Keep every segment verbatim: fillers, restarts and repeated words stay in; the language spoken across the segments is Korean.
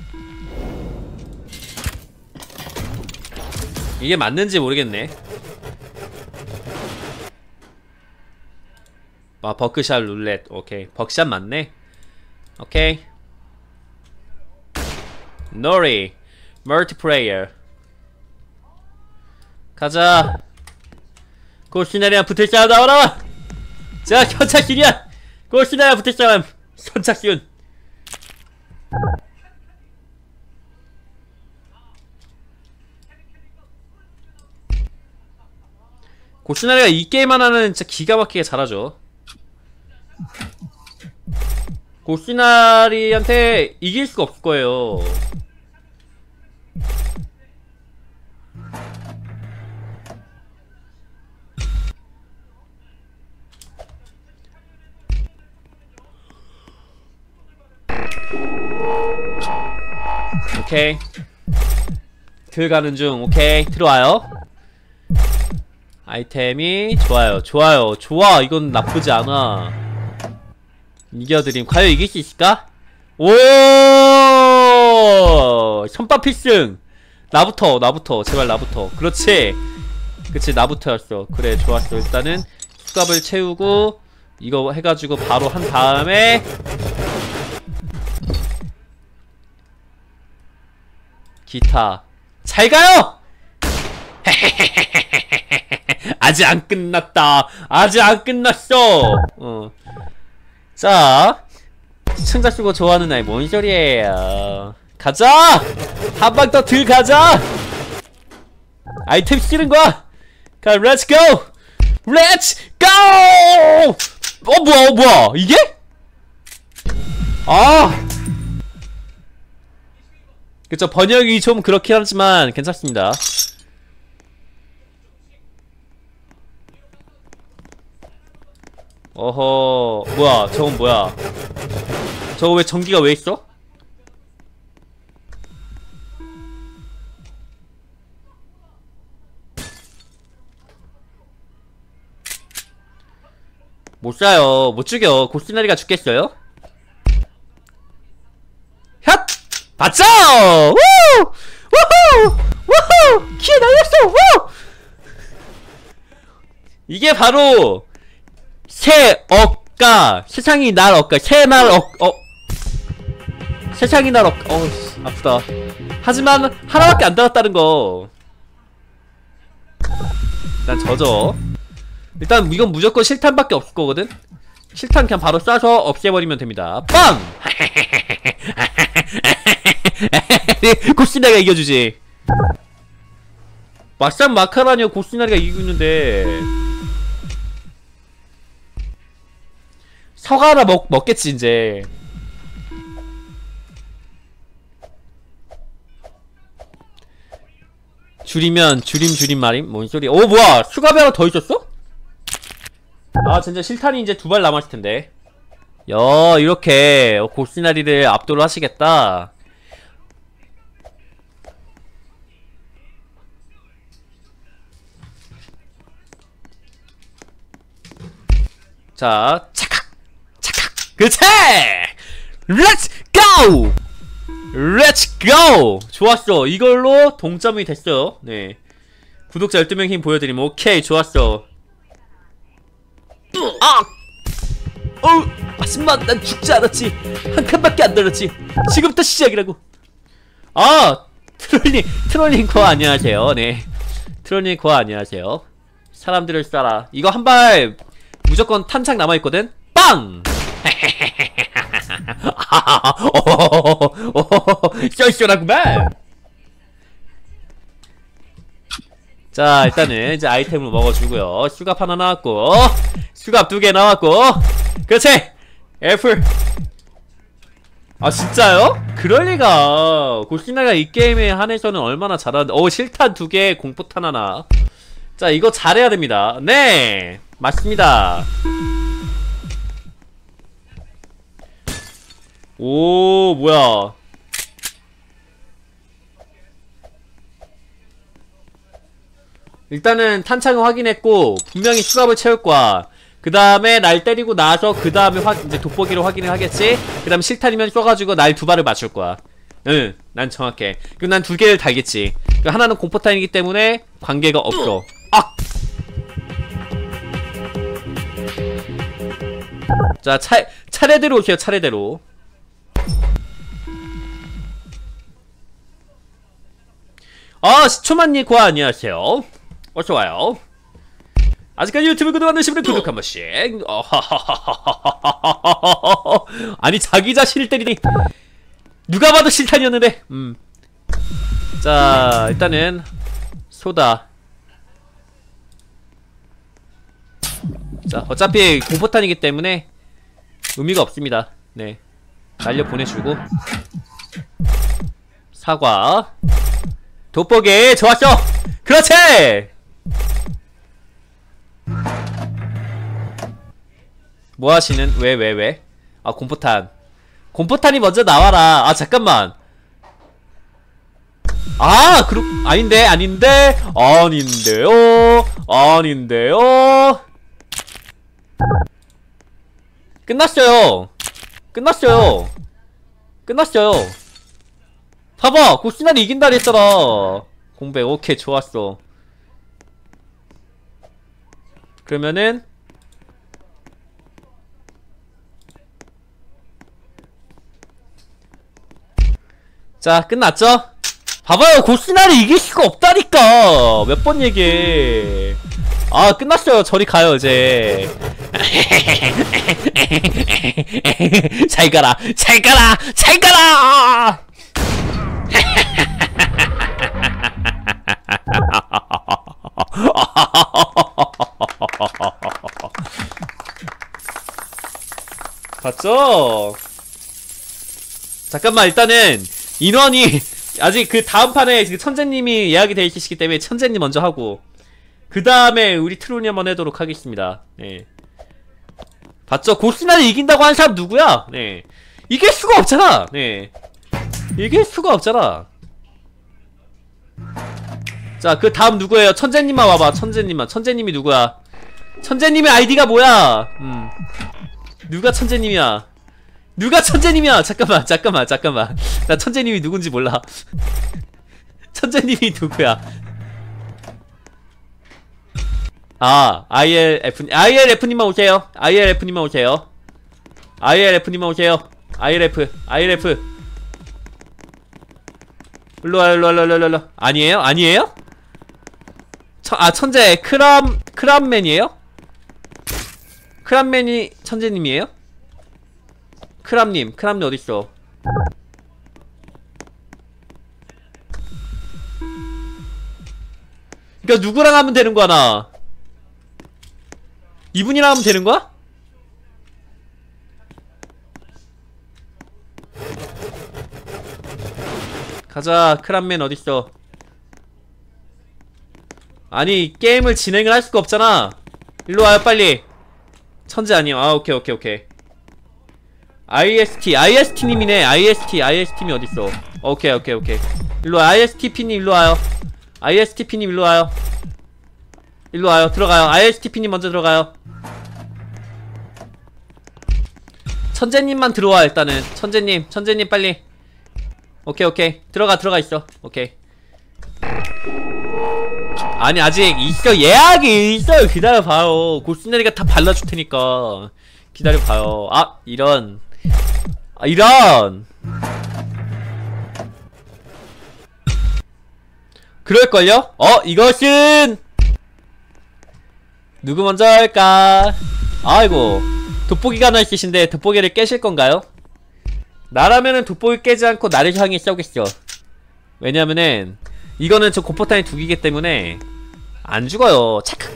이게 맞는지 모르겠네. 아, 버크샷 룰렛. 오케이. 버크샷 맞네. 오케이. 노리 멀티플레이어 가자. 골시나리랑 붙을 사람 나와라. 자, 현착기이야. 골시나리랑 붙을 사람 선착순. 골시나리가 이 게임 하나는 진짜 기가 막히게 잘하죠. 골시나리한테 이길 수가 없을 거예요. 오케이. 들어가는 중. 오케이. 들어와요. 아이템이 좋아요. 좋아요. 좋아. 이건 나쁘지 않아. 이겨드림. 과연 이길 수 있을까? 오! 선빵 필승! 나부터, 나부터. 제발 나부터. 그렇지. 그치, 나부터였어. 그래, 좋았어. 일단은 수갑을 채우고 이거 해가지고 바로 한 다음에 기타. 잘 가요! 아직 안 끝났다. 아직 안 끝났어. 어. 자, 시청자 쓰고 좋아하는 아이 뭔 소리예요. 가자! 한 방 더 들어가자! 아이템 쓰는 거야! 가, 렛츠 고! 렛츠 고! 어, 뭐야, 어, 뭐야, 이게? 아! 그쵸, 번역이 좀 그렇긴 하지만 괜찮습니다. 어허, 뭐야, 저건 뭐야. 저거 왜 전기가 왜 있어? 못 쏴요. 못 죽여. 고시나리가 죽겠어요? 핫! 봤죠? 우! 우후! 우후! 키에 날렸어! 우! 이게 바로 새억가. 세상이 날 억가. 새날 억, 어. 세상이 날 억가. 어우, 아프다. 하지만 하나밖에 안 달았다는 거. 일단 저죠. 일단 이건 무조건 실탄밖에 없을 거거든? 실탄 그냥 바로 쏴서 없애버리면 됩니다. 빵! 고시나리가 이겨주지. 막상 막하라니요. 고시나리가 이기고 있는데 서가 하나 먹, 먹겠지 이제. 줄이면 줄임 줄임 말임? 뭔 소리. 오, 뭐야, 수갑이 하나 더 있었어? 아, 진짜 실탄이 이제 두 발 남았을텐데. 야, 이렇게 고시나리를 압도를 하시겠다. 자, 차칵! 차칵! 그치! 렛츠 고! 렛츠 고! 좋았어. 이걸로 동점이 됐어요. 네. 구독자 열두 명 힘 보여드리면 오케이, 좋았어. 아! 어우! 하지만 난 죽지 않았지. 한 칸밖에 안 들었지. 지금부터 시작이라고. 아! 트롤링, 트롤링 코어 안녕하세요. 네. 트롤링 코어 안녕하세요. 사람들을 쏴라. 이거 한 발 무조건 탄창 남아있거든? 빵! 쏠쏠하구만! 자, 일단은 이제 아이템을 먹어주고요. 수갑 하나 나왔고, 수갑 두 개 나왔고, 그렇지! 애플! 아, 진짜요? 그럴리가. 고시나리가 이 게임에 한해서는 얼마나 잘하는데. 어, 실탄 두 개, 공포탄 하나. 자, 이거 잘해야 됩니다. 네! 맞습니다. 오, 뭐야. 일단은 탄창을 확인했고 분명히 수갑을 채울 거야. 그 다음에 날 때리고 나서 그 다음에 확 이제 돋보기로 확인을 하겠지. 그 다음에 실탄이면 쏘가지고 날 두 발을 맞출 거야. 응, 난 정확해. 그리고 난 두 개를 달겠지. 그리고 하나는 공포탄이기 때문에 관계가 없어. 아! 자, 차, 차례대로 오세요, 차례대로. 아, 시초만님 고아 안녕하세요. 어서와요. 아직까지 유튜브 구독 안 누르신 분은 구독 한 번씩. 아니, 자기 자신을 때리니 누가 봐도 실탄이었는데. 음. 자, 일단은 소다. 자, 어차피 공포탄이기 때문에 의미가 없습니다. 네, 날려 보내주고. 사과, 돋보기, 좋았어. 그렇지. 뭐 하시는? 왜, 왜, 왜? 아, 공포탄. 공포탄이 먼저 나와라. 아, 잠깐만. 아, 그렇, 아닌데, 아닌데, 아닌데요, 아닌데요. 끝났어요. 끝났어요. 끝났어요. 봐봐, 고시나리 이긴다 그랬잖아. 공백, 오케이, 좋았어. 그러면은 자, 끝났죠? 봐봐요, 고시나리 이길 수가 없다니까. 몇 번 얘기해. 아, 끝났어요. 저리 가요, 이제. 잘 가라, 잘 가라, 잘 가라. 봤죠? 잠깐만, 일단은 인원이 아직 그 다음 판에 천재님이 예약이 되어 있으시기 때문에 천재님 먼저 하고 그 다음에 우리 트론이 한번 해도록 하겠습니다. 네, 봤죠? 고스나리 이긴다고 한 사람 누구야? 네, 이길 수가 없잖아. 네, 이길 수가 없잖아. 자, 그 다음 누구예요? 천재님만 와봐. 천재님만. 천재님이 누구야? 천재님의 아이디가 뭐야? 음, 누가 천재님이야? 누가 천재님이야? 잠깐만, 잠깐만, 잠깐만. 나 천재님이 누군지 몰라. 천재님이 누구야? 아, 아이엘에프, 아이엘에프님만 오세요. 아이엘에프님만 오세요. 아이엘에프님만 오세요. 아이엘에프, 아이엘에프. 일로와, 일로와, 일로와, 일로와. 아니에요? 아니에요? 천, 아, 천재, 크람, 크람맨이에요? 크람맨이 천재님이에요? 크람님, 크람님 어딨어? 그니까 누구랑 하면 되는 거야, 나? 이분이랑 하면 되는 거야? 가자, 크람맨 어딨어? 아니, 게임을 진행을 할 수가 없잖아. 일로 와요, 빨리. 천재 아니야. 아, 오케이, 오케이, 오케이. 아이에스티, 아이에스티님이네. 아이에스티, 아이에스티님이 어딨어? 오케이, 오케이, 오케이. 일로 와, 아이에스티피님 일로 와요. 아이에스티피님 일로 와요. 일로 와요. 들어가요. 아이에스티피님 먼저 들어가요. 천재님만 들어와, 일단은. 천재님, 천재님 빨리. 오케이, 오케이. 들어가, 들어가 있어. 오케이. 아니, 아직 있어. 예약이 있어요. 기다려봐요. 고스네리가 다 발라줄 테니까. 기다려봐요. 아, 이런. 아, 이런. 그럴걸요? 어, 이것은 누구 먼저 할까? 아이고, 돋보기가 하나 있으신데 돋보기를 깨실 건가요? 나라면은 돋보기 깨지 않고 나를 향해 쏘겠어. 왜냐면은 이거는 저 공포탄이 두 개이기 때문에 안 죽어요. 착각.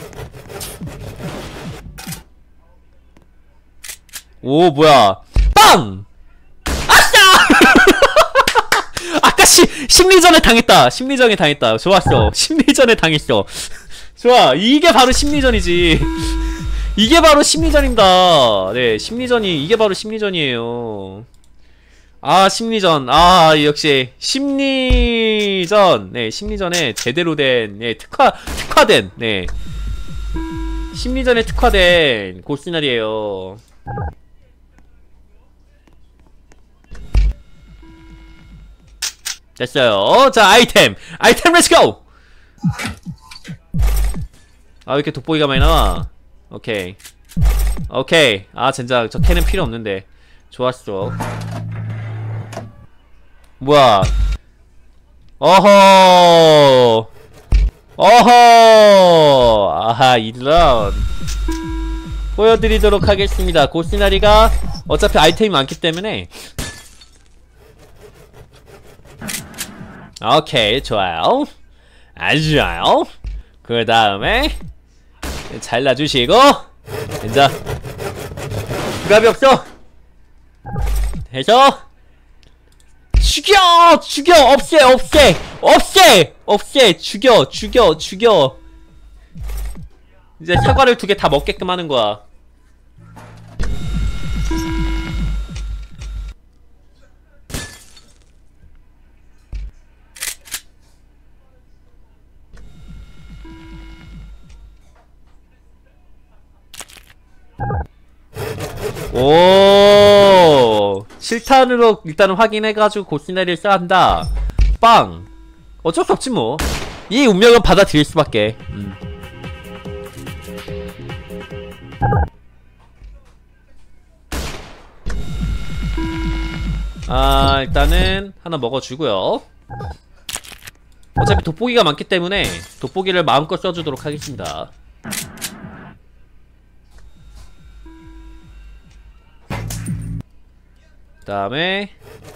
오, 뭐야. 빵! 아싸! 아까 시, 심리전에 당했다. 심리전에 당했다. 좋았어. 심리전에 당했어. 좋아. 이게 바로 심리전이지. 이게 바로 심리전입니다. 네, 심리전이, 이게 바로 심리전이에요. 아, 심리전. 아, 역시 심리전. 네, 심리전에 제대로 된, 네, 특화 특화된, 네, 심리전에 특화된 고시나리에요. 됐어요. 자, 아이템! 아이템 렛츠고! 아, 왜 이렇게 돋보기가 많이 나와? 오케이. 오케이. 아, 젠장. 저 캔은 필요 없는데. 좋았어. 뭐야. 어허. 어허. 아하, 이런. 보여드리도록 하겠습니다. 고시나리가 어차피 아이템이 많기 때문에. 오케이, 좋아요. 아주 좋아요. 그 다음에 잘라주시고 자, 부갑이 없어 해서 죽여! 죽여! 없애! 없애! 없애! 없애! 죽여! 죽여! 죽여! 이제 사과를 두 개 다 먹게끔 하는 거야. 오, 실탄으로 일단은 확인해가지고 고시나리를 쌓는다. 빵. 어쩔 수 없지 뭐. 이 운명은 받아들일 수밖에. 음. 아, 일단은 하나 먹어주고요. 어차피 돋보기가 많기 때문에 돋보기를 마음껏 써주도록 하겠습니다. 그 다음에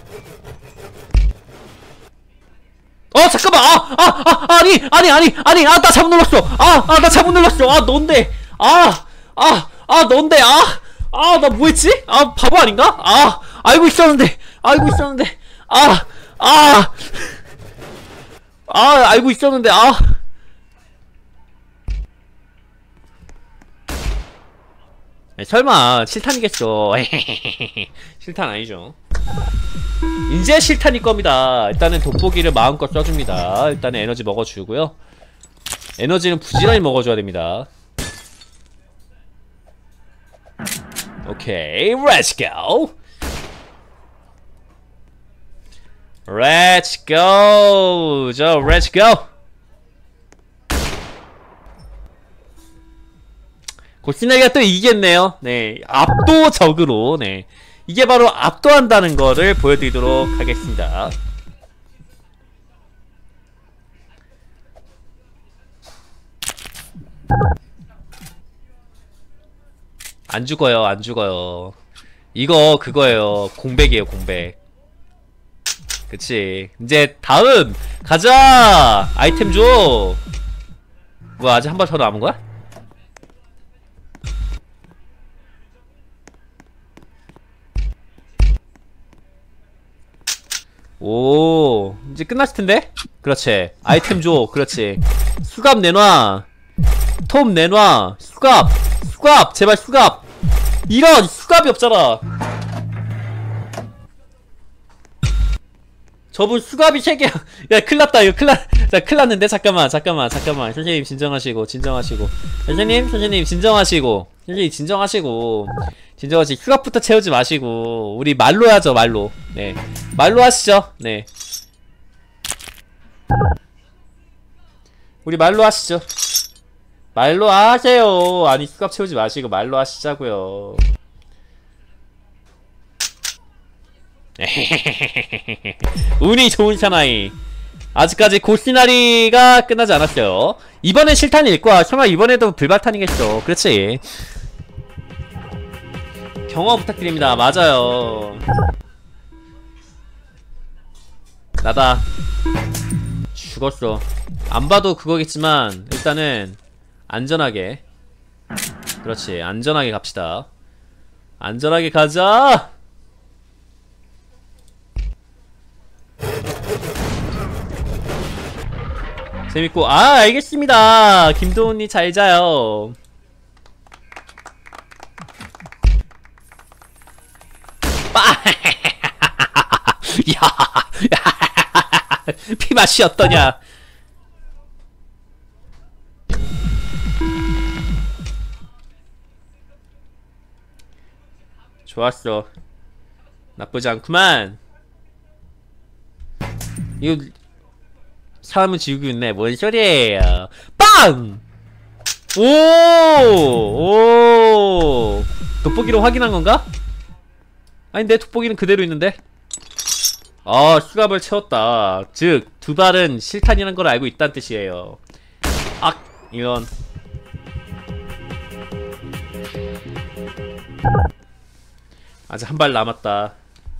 어 잠깐만 아 아 아 아니 아니 아니 아니 아 나 잘못 눌렀어 아 아 나 잘못 눌렀어 아 넌데 아 아 아 넌데 아 아 나 뭐했지 아 바보 아닌가 아 알고 있었는데 알고 있었는데 아 아 아 알고 있었는데 아 설마 실탄이겠어. 실탄 아니죠. 이제 실탄일 겁니다. 일단은 돋보기를 마음껏 써줍니다. 일단은 에너지 먹어주고요. 에너지는 부지런히 먹어줘야 됩니다. 오케이, let's go. Let's go. 저 let's go. 고시나리가 또 이기겠네요. 네, 압도적으로. 네, 이게 바로 압도한다는 거를 보여드리도록 하겠습니다. 안 죽어요, 안 죽어요. 이거 그거예요. 공백이에요, 공백. 그치. 이제 다음 가자. 아이템 줘. 뭐야, 아직 한 번 더 남은 거야? 오, 이제 끝났을 텐데? 그렇지. 아이템 줘. 그렇지. 수갑 내놔. 톱 내놔. 수갑. 수갑. 제발 수갑. 이런 수갑이 없잖아. 저분 수갑이 세 개야. 야, 큰일났다. 이거 큰일났, 자, 큰일났는데? 잠깐만, 잠깐만, 잠깐만. 선생님, 진정하시고, 진정하시고. 선생님, 선생님, 진정하시고. 선생님, 진정하시고. 진정하시, 수갑부터 채우지 마시고. 우리 말로 하죠, 말로. 네. 말로 하시죠. 네. 우리 말로 하시죠. 말로 하세요. 아니, 수갑 채우지 마시고, 말로 하시자고요. 운이 좋은 사나이. 아직까지 고시나리가 끝나지 않았어요. 이번엔 실탄일 거야. 설마 이번에도 불발탄이겠죠. 그렇지. 경험 부탁드립니다. 맞아요. 나다. 죽었어. 안 봐도 그거겠지만 일단은 안전하게. 그렇지. 안전하게 갑시다. 안전하게 가자. 재밌고. 아, 알겠습니다. 김도훈님 잘 자요. 야, 야, 피맛이 어떠냐? 좋았어. 나쁘지 않구만. 이거 사람은 지우고 있네. 뭔 소리예요? 빵! 오! 오! 돋보기로 확인한 건가? 아닌데 돋보기는 그대로 있는데? 아, 수갑을 채웠다. 즉, 두 발은 실탄이라는 걸 알고 있다는 뜻이에요. 악! 이런. 아직 한 발 남았다.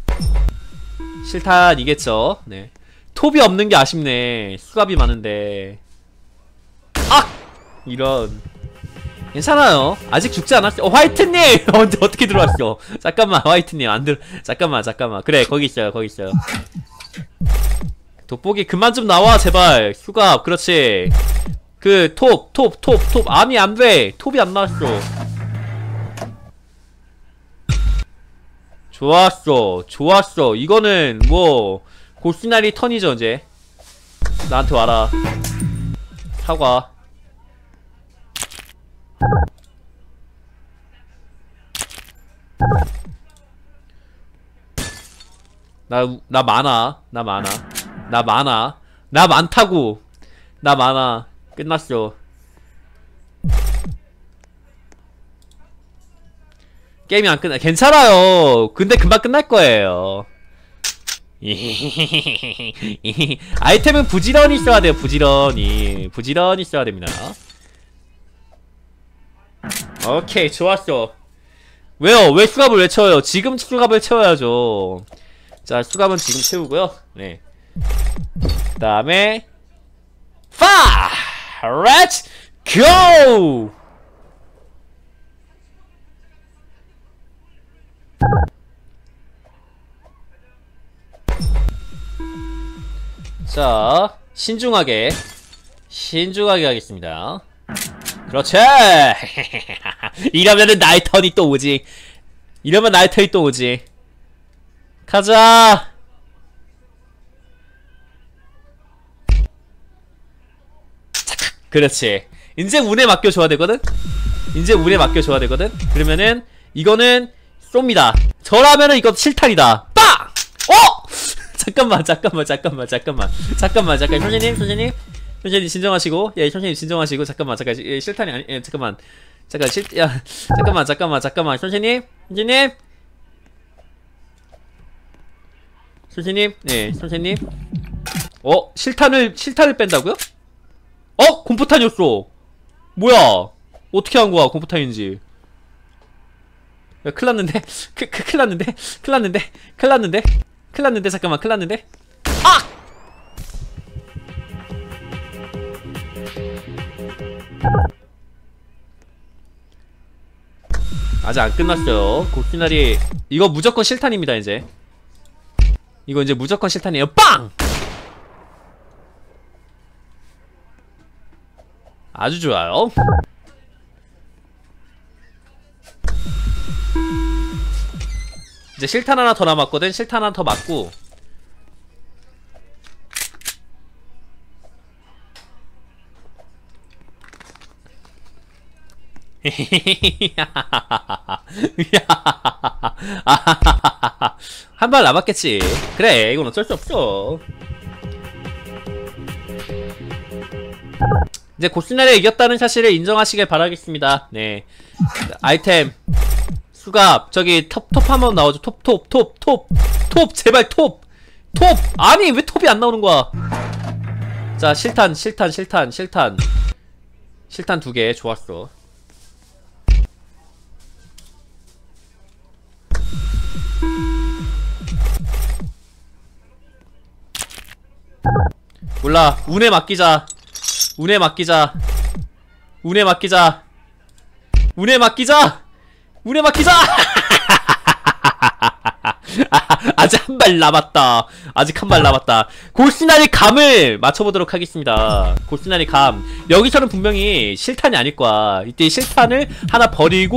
실탄이겠죠? 네. 톱이 없는 게 아쉽네. 수갑이 많은데. 악! 이런. 괜찮아요. 아직 죽지 않았어. 어, 화이트님! 언제 어떻게 들어왔어? 잠깐만, 화이트님. 안 들, 잠깐만, 잠깐만. 그래, 거기 있어요, 거기 있어요. 돋보기 그만 좀 나와, 제발. 수갑, 그렇지. 그, 톱, 톱, 톱, 톱. 아니, 안 돼. 톱이 안 나왔어. 좋았어, 좋았어. 이거는, 뭐, 고시나리 턴이죠, 이제. 나한테 와라. 사과. 나, 나 많아. 나 많아. 나 많아. 나 많다고. 나 많아. 끝났어. 게임이 안 끝나. 괜찮아요. 근데 금방 끝날 거예요. 아이템은 부지런히 써야 돼요. 부지런히. 부지런히 써야 됩니다. 오케이, 좋았어. 왜요? 왜 수갑을 왜 채워요? 지금 수갑을 채워야죠. 자, 수갑은 지금 채우고요. 네. 그 다음에 파! Let's go! 자, 신중하게 신중하게 하겠습니다. 그렇지! 이러면은 나의 턴이 또 오지. 이러면 나의 턴이 또 오지. 가자! 그렇지. 이제 운에 맡겨줘야 되거든? 이제 운에 맡겨줘야 되거든? 그러면은 이거는 쏩니다. 저라면은 이거 실탄이다. 빵! 어! 잠깐만 잠깐만 잠깐만 잠깐만 잠깐만 잠깐 선생님 선생님 선생님 진정하시고, 예 선생님 진정하시고, 잠깐만 잠깐, 예, 실탄이 아니, 예 잠깐만 잠깐 실, 야 잠깐만 잠깐만 잠깐만 선생님 선생님 선생님 네 선생님. 어 실탄을 실탄을 뺀다고요? 어 공포탄이었어. 뭐야 어떻게 한 거야 공포탄인지. 야 큰일났는데 크, 크, 큰일났는데 큰일났는데 큰일났는데 큰일났는데 잠깐만 큰일났는데. 아! 아직 안 끝났어요. 고시나리 이거 무조건 실탄입니다. 이제 이거 이제 무조건 실탄이에요. 빵! 아주 좋아요. 이제 실탄 하나 더 남았거든. 실탄 하나 더 맞고 한 발 남았겠지. 그래 이건 어쩔 수 없어. 이제 고스나리에 이겼다는 사실을 인정하시길 바라겠습니다. 네 아이템 수갑 저기 톱 톱 한번 나오죠. 톱 톱 톱 톱 톱 제발 톱 톱 아니 왜 톱이 안 나오는 거야. 자 실탄 실탄 실탄 실탄 실탄 두 개. 좋았어. 몰라 운에 맡기자. 운에 맡기자. 운에 맡기자. 운에 맡기자. 운에 맡기자. 아직 한 발 남았다. 아직 한 발 남았다. 고시나리 감을 맞춰보도록 하겠습니다. 고시나리 감. 여기서는 분명히 실탄이 아닐 거야. 이때 실탄을 하나 버리고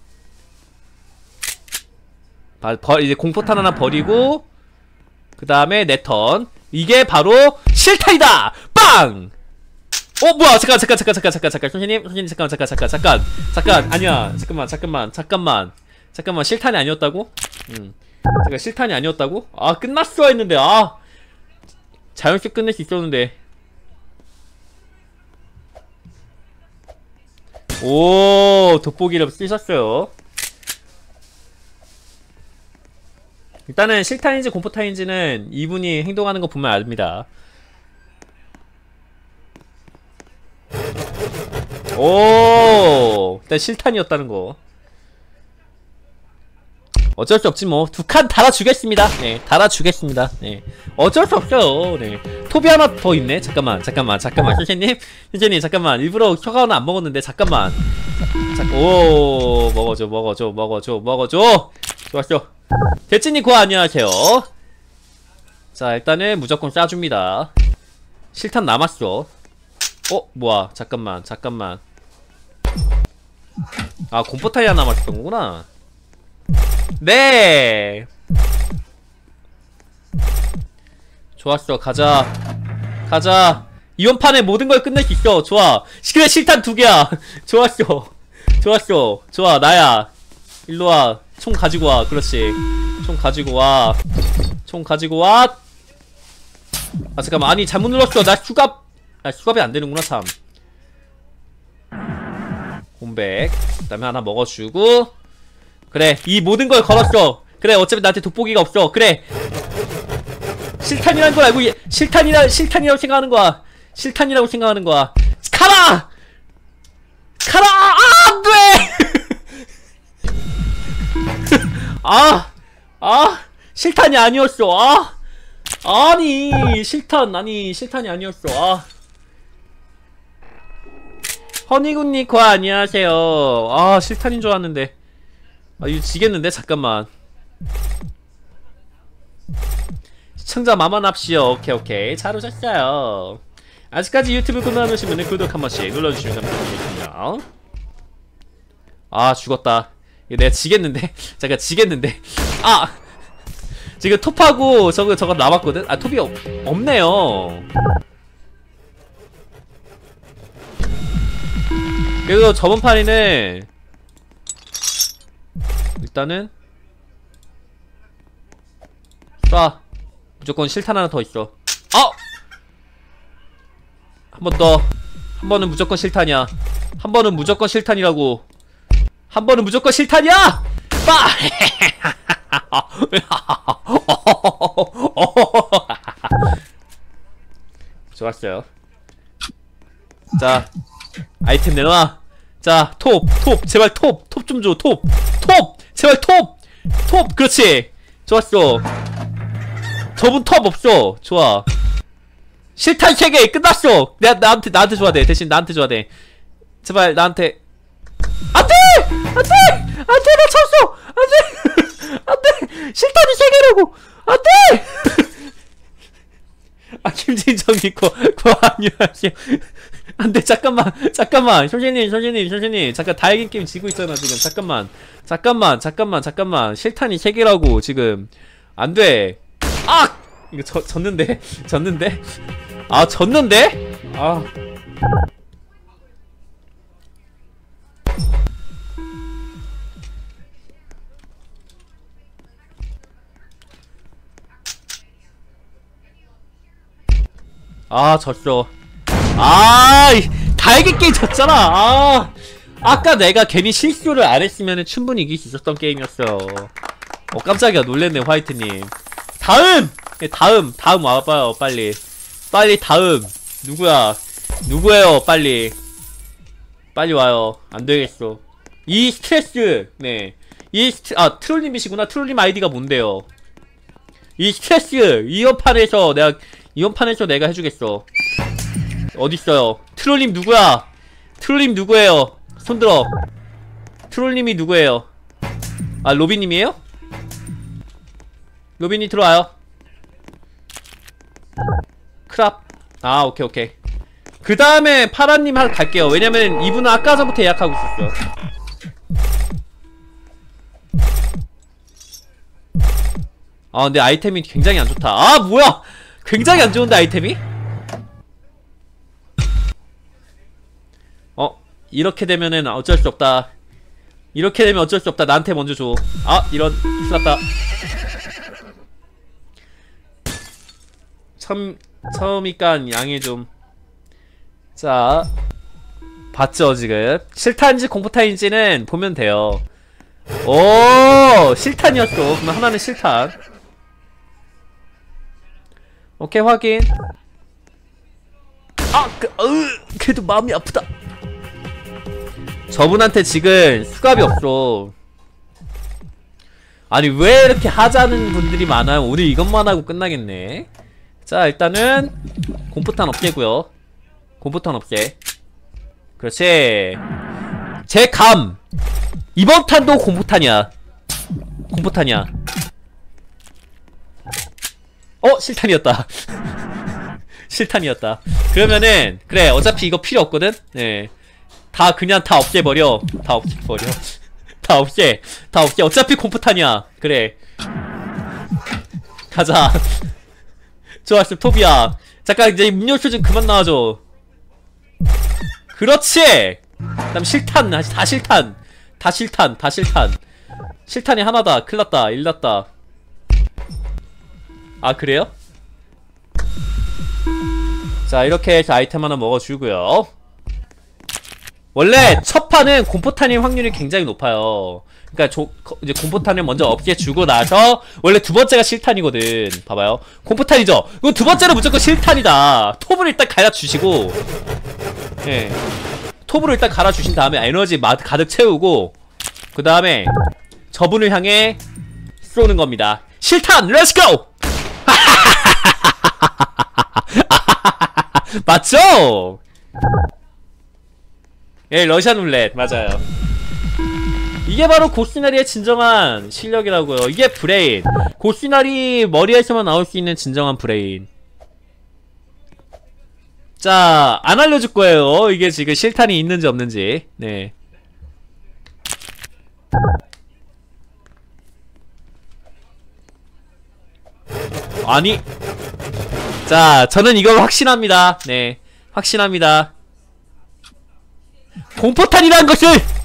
바, 버, 이제 공포탄 하나 버리고 그 다음에 내 턴. 이게 바로 실탄이다! 빵! 어 뭐야 잠깐 잠깐 잠깐 잠깐 잠깐 잠깐 선생님 선생님 잠깐 잠깐 잠깐 잠깐 잠깐 아니야 잠깐만 잠깐만 잠깐만 잠깐만 실탄이 아니었다고? 음 잠깐 실탄이 아니었다고? 아 끝났어 했는데 아 자연스럽게 끝낼 수 있었는데. 오, 돋보기를 쓰셨어요. 일단은 실타인지 공포타인지는 이분이 행동하는 거 보면 압니다. 오, 일단 실탄이었다는 거. 어쩔 수 없지 뭐. 두 칸 달아주겠습니다. 네, 달아주겠습니다. 네, 어쩔 수 없어요. 네, 톱이 하나 더 있네. 잠깐만, 잠깐만, 잠깐만. 선생님, 선생님, 잠깐만. 일부러 혀가오는 안 먹었는데, 잠깐만. 자, 오, 먹어줘, 먹어줘, 먹어줘, 먹어줘. 좋았어. 대찌님 고 안녕하세요. 자, 일단은 무조건 쏴줍니다. 실탄 남았어. 어, 뭐야? 잠깐만, 잠깐만. 아, 공포타이 하나 남았던 거구나. 네. 좋았어. 가자. 가자. 이번 판에 모든 걸 끝낼 수 있어. 좋아. 그래, 실탄 두 개야. 좋았어. 좋았어. 좋아, 나야. 일로와. 총 가지고 와. 그렇지. 총 가지고 와. 총 가지고 와. 아, 잠깐만. 아니, 잘못 눌렀어. 나 수갑. 아, 수갑이 안 되는구나, 참. 홈백. 그 다음에 하나 먹어주고. 그래, 이 모든 걸 걸었어. 그래, 어차피 나한테 돋보기가 없어. 그래. 실탄이라는 걸 알고, 실탄이라, 실탄이라고 생각하는 거야. 실탄이라고 생각하는 거야. 가라! 가라! 아, 안 돼! 아, 아, 실탄이 아니었어. 아, 아니, 실탄, 아니, 실탄이 아니었어. 아. 허니군님, 과, 안녕하세요. 아, 실탄인 줄 알았는데. 아, 이거 지겠는데? 잠깐만. 시청자 마마납시오. 오케이, 오케이. 잘 오셨어요. 아직까지 유튜브 구독 안 하시면 구독 한 번씩 눌러주시면 감사드리겠습니다. 아, 죽었다. 이거 내가 지겠는데? 잠깐, 지겠는데? 아! 지금 톱하고 저거, 저거 남았거든? 아, 톱이 없, 없네요. 그래서 저번 판에는 일단은 쏴. 무조건 실탄 하나 더 있어. 아! 한 번 더. 한 번은 무조건 실탄이야. 한 번은 무조건 실탄이라고. 한 번은 무조건 실탄이야! 빠! 좋았어요. 자, 아이템 내놔. 자, 톱, 톱, 제발 톱, 톱 좀 줘, 톱, 톱, 제발 톱, 톱, 그렇지. 좋았어. 저분 톱 없어. 좋아. 실탄 세 개 끝났어. 내가 나한테 나한테 줘야 돼. 대신 나한테 줘야 돼. 제발 나한테. 안돼, 안돼, 안돼, 나 쳤어. 안돼, 안돼. 실탄이 세 개라고. 안돼. 아, 김진정 있고, 고 안녕하세요. 안돼, 잠깐만, 잠깐만, 선생님, 선생님, 선생님, 잠깐 다이긴 게임 지고 있잖아 지금. 잠깐만, 잠깐만, 잠깐만, 잠깐만. 실탄이 세 개라고 지금. 안돼. 아, 이거 져, 졌는데, 졌는데. 아, 졌는데. 아. 아, 졌어. 아, 다이기 게임 졌잖아. 아, 아까 내가 괜히 실수를 안 했으면 충분히 이길 수 있었던 게임이었어요. 어, 깜짝이야. 놀랬네, 화이트님. 다음! 다음, 다음 와봐요, 빨리. 빨리 다음. 누구야? 누구예요, 빨리. 빨리 와요. 안 되겠어. 이 스트레스, 네. 이 스트, 아, 트롤님이시구나. 트롤님 아이디가 뭔데요? 이 스트레스, 이번 판에서 내가, 이번 판에서 내가 해주겠어. 어딨어요? 트롤님 누구야? 트롤님 누구예요? 손들어. 트롤님이 누구예요? 아, 로비님이에요? 로비님 들어와요. 크랍. 아, 오케이, 오케이. 그 다음에 파라님 하, 갈게요. 왜냐면 이분은 아까 전부터 예약하고 있었어요. 아, 근데 아이템이 굉장히 안 좋다. 아, 뭐야! 굉장히 안 좋은데, 아이템이? 어, 이렇게 되면은 어쩔 수 없다. 이렇게 되면 어쩔 수 없다. 나한테 먼저 줘. 아, 이런, 큰일 났다. 처음, 처음이니까 양해 좀. 자, 봤죠, 지금? 실탄인지 공포탄인지는 보면 돼요. 오, 실탄이었어. 그럼 하나는 실탄. 오케이, 확인. 아, 그, 으, 그래도 마음이 아프다. 저분한테 지금 수갑이 없어. 아니, 왜 이렇게 하자는 분들이 많아요? 오늘 이것만 하고 끝나겠네. 자, 일단은 공포탄 없게고요. 공포탄 없게. 그렇지. 제 감. 이번 탄도 공포탄이야. 공포탄이야. 어? 실탄이었다. 실탄이었다. 그러면은 그래, 어차피 이거 필요 없거든. 네. 다 그냥 다 없애버려. 다 없애버려. 다 없애. 다 없애. 어차피 공포탄이야. 그래. 가자. 좋았어, 토비야. 잠깐 이제 음료수 좀 그만 나와줘. 그렇지. 그다음 실탄. 다 실탄. 다 실탄. 다 실탄. 실탄이 하나다. 큰일났다. 일났다. 아, 그래요? 자, 이렇게 해서 아이템 하나 먹어주고요. 원래 첫 판은 공포탄일 확률이 굉장히 높아요. 그니까 조, 이제 공포탄을 먼저 없애주고 나서 원래 두 번째가 실탄이거든. 봐봐요. 공포탄이죠? 이거 두 번째는 무조건 실탄이다. 톱을 일단 갈아주시고, 예. 톱으로 일단 갈아주신 다음에 에너지 마, 가득 채우고, 그 다음에 저분을 향해 쏘는 겁니다. 실탄! 렛츠고! 맞죠? 예, 러시안 룰렛. 맞아요. 이게 바로 고시나리의 진정한 실력이라고요. 이게 브레인. 고시나리 머리에서만 나올 수 있는 진정한 브레인. 자, 안 알려줄 거예요. 이게 지금 실탄이 있는지 없는지. 네. 아니. 자, 저는 이걸 확신합니다. 네. 확신합니다. 공포탄이라는 것을!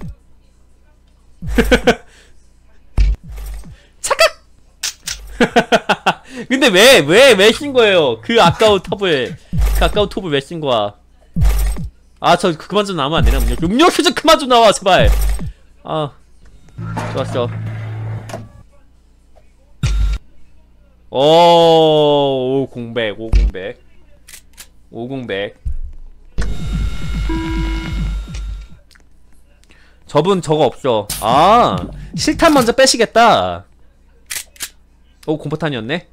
착각! 근데 왜, 왜, 왜 쓴 거예요? 그 아까운 톱을. 그 아까운 톱을 왜 쓴 거야? 아, 저 그만 좀 나오면 안 되나? 음료, 음료수 좀 그만 좀 나와, 제발! 아. 좋았어. 오, 오공백, 오공백. 오공백. 저분 저거 없어. 아, 실탄 먼저 빼시겠다. 오, 공포탄이었네.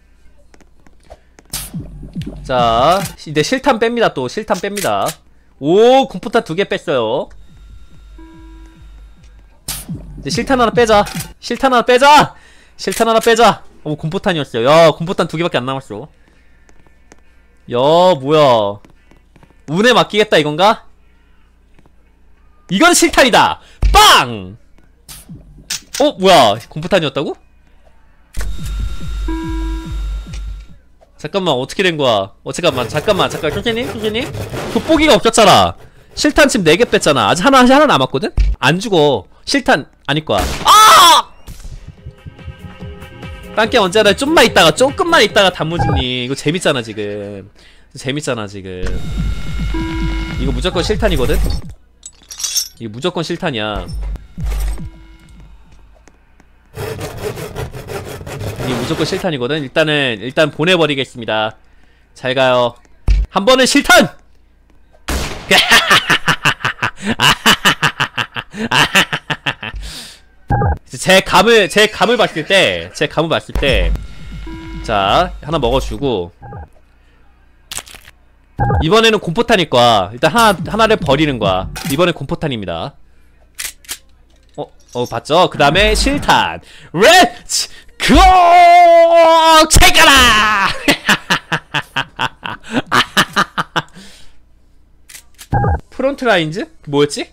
자, 이제 실탄 뺍니다. 또 실탄 뺍니다. 오, 공포탄 두 개 뺐어요. 이제 실탄 하나 빼자. 실탄 하나 빼자. 실탄 하나 빼자. 오, 공포탄이었어요. 야, 공포탄 두 개밖에 안 남았어. 야, 뭐야. 운에 맡기겠다 이건가? 이건 실탄이다! 빵! 어? 뭐야? 공포탄이었다고? 잠깐만, 어떻게 된 거야? 어, 잠깐만, 잠깐만, 잠깐, 선생님? 선생님? 돋보기가 없었잖아. 실탄 지금 네 개 뺐잖아. 아직 하나, 하나 남았거든? 안 죽어. 실탄 아닐 거야. 아! 딴게 언제 하나 좀만 있다가, 조금만 있다가 단무지니. 이거 재밌잖아, 지금. 재밌잖아, 지금. 이거 무조건 실탄이거든? 이게 무조건 실탄이야. 이게 무조건 실탄이거든. 일단은 일단 보내버리겠습니다. 잘 가요. 한 번은 실탄! 제 감을 제 감을 봤을 때, 제 감을 봤을 때, 자 하나 먹어주고. 이번에는 공포탄일 거야. 일단 하나, 하나를 버리는 거야. 이번엔 공포탄입니다. 어, 어, 봤죠? 그 다음에 실탄. 렛츠 고! 체가라! 프론트 라인즈? 뭐였지?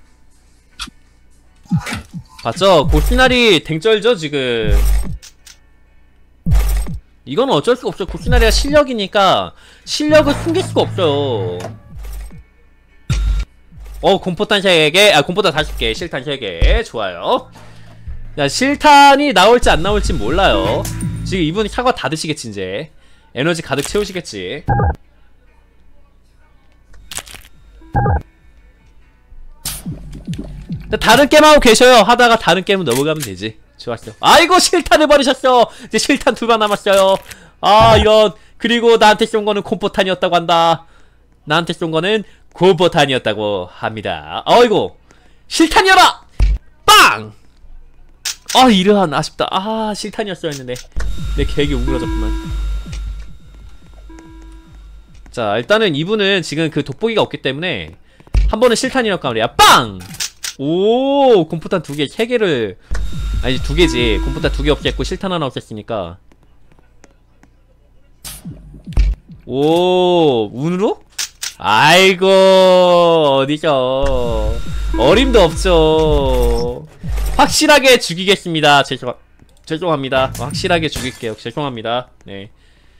봤죠? 고시나리 댕쩔죠, 지금. 이건 어쩔 수가 없어. 고시나리가 실력이니까 실력을 숨길 수가 없어요. 어, 공포탄 세 개, 아, 공포탄 다섯 개, 실탄 세 개. 좋아요. 야, 실탄이 나올지 안 나올지 몰라요. 지금 이분이 사과 다 드시겠지, 이제. 에너지 가득 채우시겠지. 다른 게임하고 계셔요. 하다가 다른 게임은 넘어가면 되지. 좋았어. 아이고 실탄을 버리셨어. 이제 실탄 두 방 남았어요. 아 이런. 그리고 나한테 쏜 거는 콤포탄이었다고 한다. 나한테 쏜 거는 콤포탄이었다고 합니다. 어이구 실탄이어라. 빵. 아 이러한 아쉽다. 아 실탄이었어야 했는데 내 계획이 우그러졌구만. 자 일단은 이분은 지금 그 돋보기가 없기 때문에 한 번은 실탄이었까 말이야. 빵! 오 콤포탄 두 개, 세 개를 아니 두 개지. 콤포탄 두 개 없앴고 실탄 하나 없앴으니까. 오 운으로? 아이고 어디죠. 어림도 없죠. 확실하게 죽이겠습니다. 죄송 죄송합니다. 확실하게 죽일게요. 죄송합니다. 네.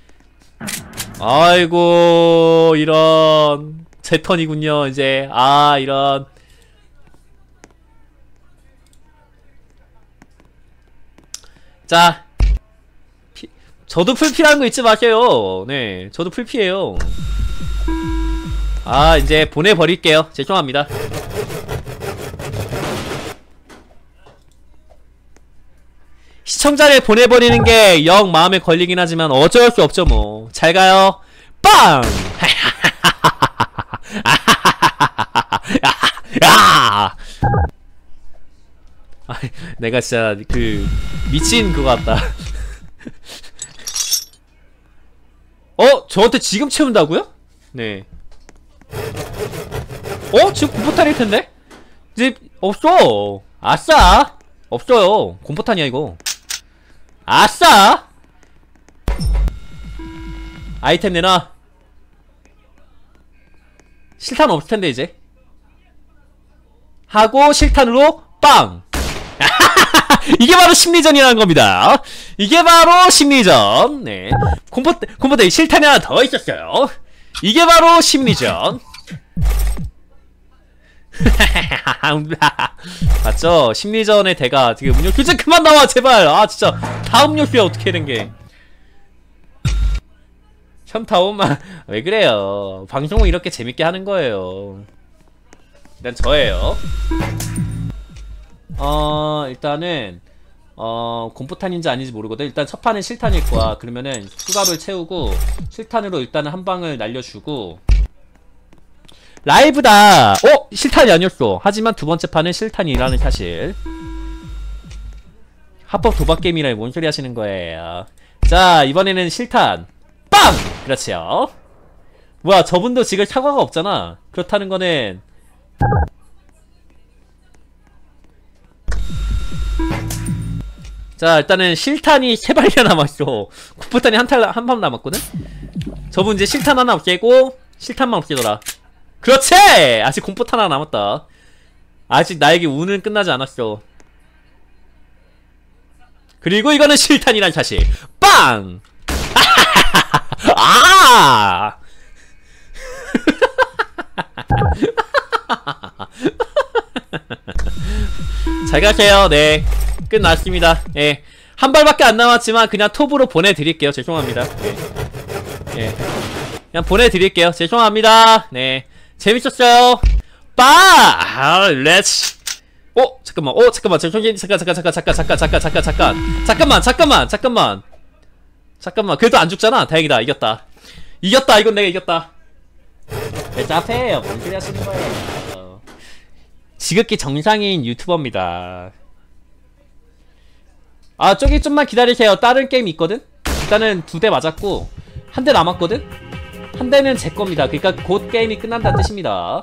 아이고 이런 제 턴이군요 이제. 아 이런. 자 피, 저도 풀피라는 거 잊지 마세요. 네 저도 풀피에요. 아 이제 보내버릴게요. 죄송합니다. 시청자를 보내버리는 게 영 마음에 걸리긴 하지만 어쩔 수 없죠 뭐. 잘 가요. 빵! 아, 내가 진짜 그 미친 그거 같다. 어? 저한테 지금 채운다고요? 네. 어? 지금 공포탄일 텐데? 이제 없어. 아싸. 없어요. 공포탄이야 이거. 아싸! 아이템 내놔. 실탄 없을텐데 이제 하고 실탄으로 빵! 이게 바로 심리전이라는 겁니다. 이게 바로 심리전. 네. 공포, 공포대 실탄이 하나 더 있었어요. 이게 바로 심리전. 맞죠? 심리전의 대가. 지금 음료수 이제 그만 나와 제발. 아 진짜 다 음료수야 어떻게 된게. 현타오만 왜 그래요. 방송을 이렇게 재밌게 하는 거예요. 일단 저예요. 어 일단은 어 공포탄인지 아닌지 모르거든. 일단 첫 판은 실탄일 거야. 그러면은 수갑을 채우고 실탄으로 일단은 한 방을 날려주고. 라이브다. 어? 실탄이 아니었어. 하지만 두 번째 판은 실탄이라는 사실. 합법 도박 게임이라 뭔 소리 하시는 거예요. 자 이번에는 실탄 빵! 그렇지요. 뭐야 저분도 지금 사과가 없잖아. 그렇다는 거는 자 일단은 실탄이 세 발이나 남았어. 쿠포탄이 한 탈 한 방 남았거든. 저분 이제 실탄 하나 없애고 실탄만 없애더라. 그렇지! 아직 공포탄 하나 남았다. 아직 나에게 운은 끝나지 않았어. 그리고 이거는 실탄이란 사실. 빵! 아! 잘 가세요. 네. 끝났습니다. 예. 한 발밖에 안 남았지만 그냥 톱으로 보내드릴게요. 죄송합니다. 예. 예. 그냥 보내드릴게요. 죄송합니다. 네. 재밌었어요. 빠! 아, 렛츠. 어, 잠깐만. 어, 잠깐만. 잠깐, 잠깐, 잠깐, 잠깐, 잠깐, 잠깐, 잠깐, 잠깐, 잠깐. 잠깐만, 잠깐만, 잠깐만. 잠깐만. 그래도 안 죽잖아. 다행이다. 이겼다. 이겼다. 이건 내가 이겼다. 왜 짜패요? 뭔 소리 하시는 거예요? 지극히 정상인 유튜버입니다. 아, 저기 좀만 기다리세요. 다른 게임 있거든? 일단은 두 대 맞았고, 한 대 남았거든? 한 대는 제 겁니다. 그러니까 곧 게임이 끝난다는 뜻입니다.